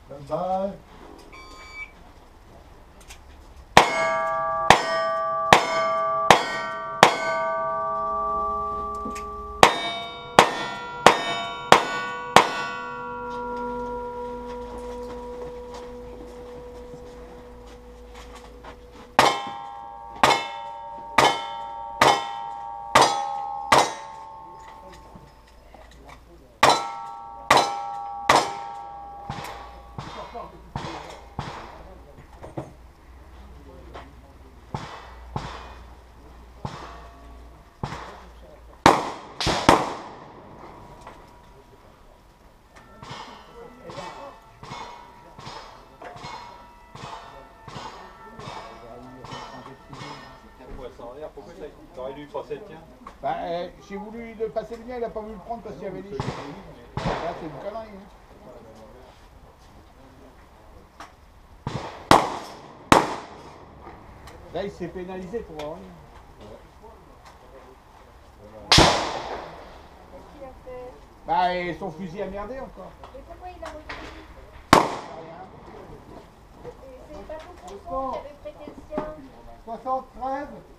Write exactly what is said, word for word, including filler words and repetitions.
Bonne balle. Pourquoi tu aurais dû passer le tien? Bah, euh, j'ai voulu le passer le mien, il a pas voulu le prendre parce qu'il y avait les chiens. Là, c'est une connerie. Hein. Là, il s'est pénalisé pour rien. Qu'est-ce qu'il a fait? Bah, et son fusil a merdé encore. Et pourquoi il a refusé? Rien. C'est pas tout pour ça qui avait prêté le sien. soixante-treize